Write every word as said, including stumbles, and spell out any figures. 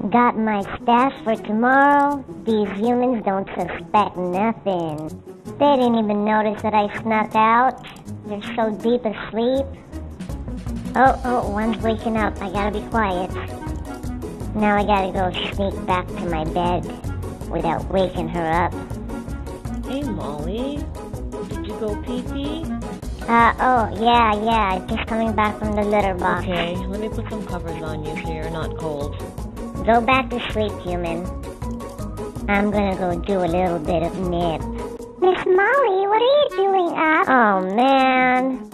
Got my stash for tomorrow. These humans don't suspect nothing. They didn't even notice that I snuck out. They're so deep asleep. Oh, oh, one's waking up. I gotta be quiet. Now I gotta go sneak back to my bed without waking her up. Hey, Molly. Did you go pee-pee? Uh, oh, yeah, yeah. Just coming back from the litter box. Okay, let me put some covers on you so you're not cold. Go back to sleep, human. I'm gonna go do a little bit of nip. Miss Molly, what are you doing up? Oh, man.